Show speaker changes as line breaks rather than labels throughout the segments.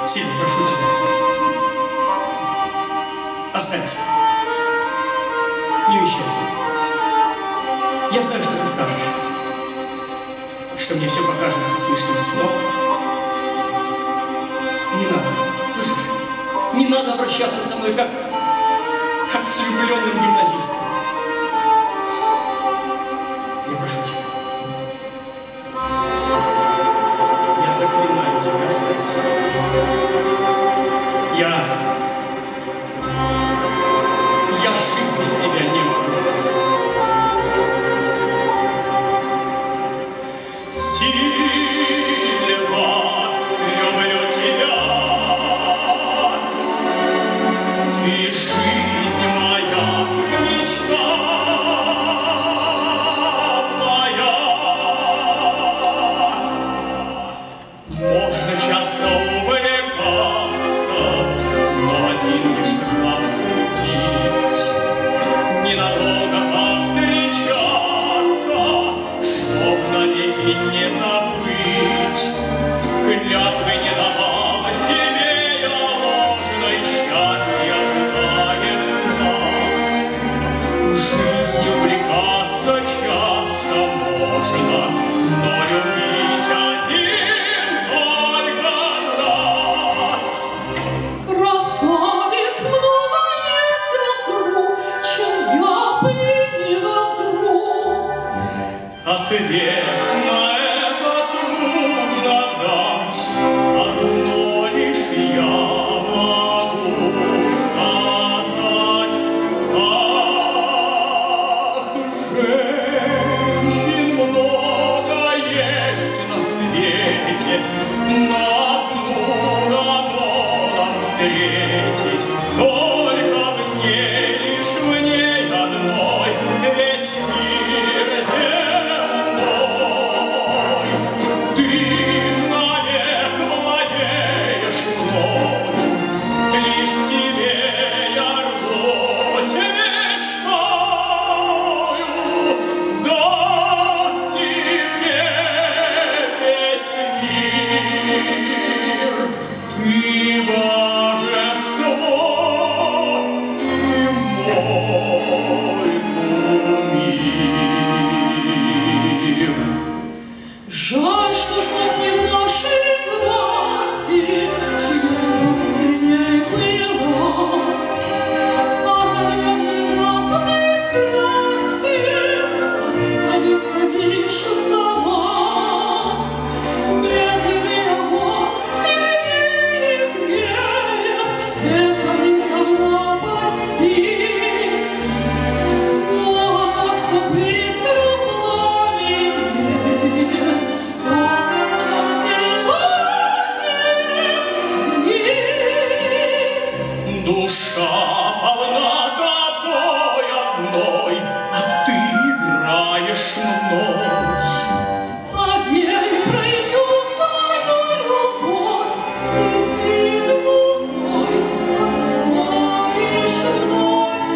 Сильно прошу тебя. Останься. Не уезжай. Я знаю, что ты скажешь. Что мне все покажется смешным сном. Не надо, слышишь? Не надо обращаться со мной, как с влюбленным гимназистом. Я прошу тебя. Я заклинаю тебя, останься. Я жить без тебя не могу.
Не забыть, клятвы не давала тебе я ложной, счастья ожидает нас. В жизни увлекаться часто можно, но любить один только раз.
Красавиц много есть вокруг, чем я приняла вдруг.
Ответ на это трудно дать, одно лишь я могу сказать. Ах, женщин много есть на свете, но одну дано нам встретить, только в ней, лишь в ней одной, весь мир земной. Ты навек владеешь мною, лишь к тебе я рвусь мечтою. Дать тебе весь мир, ты божество, ты мой кумир.
Жаль, что так не в нашей власти, чья любовь сильнее была. От внезапной страсти останется лишь зола. Медленный огонь сильнее греет, это мир давно постиг. Но как-то быстро пламенеет, только
душа полна тобой одной, а ты играешь мной.
а ей пройдет твою любовь, и ты другой повторишь вновь.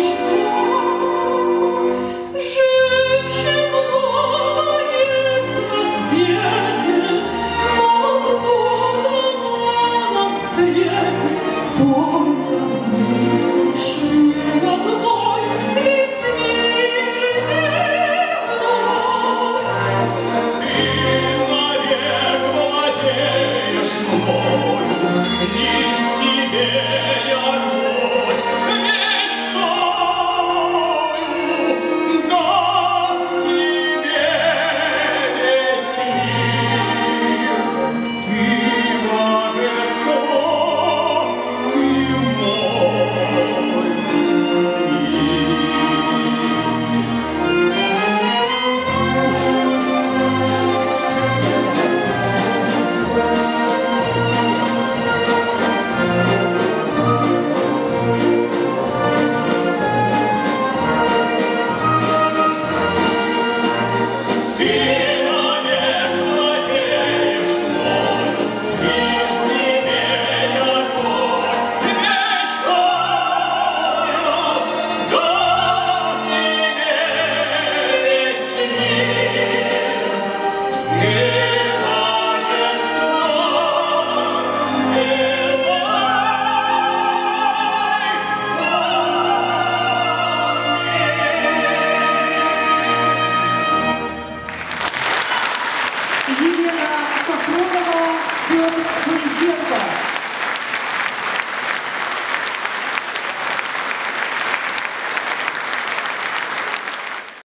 Что? Женщин много есть на свете, но кто дано нам встретить? Только мы, лишь не одной, весь мир земной.
Ты навек владеешь мною, лишь к тебе я рвусь мечтою. Дать тебе весь мир, ты божество, ты мой Ты навек владеешь мною, лишь к тебе я рвусь мечтою. Дать тебе весь мир,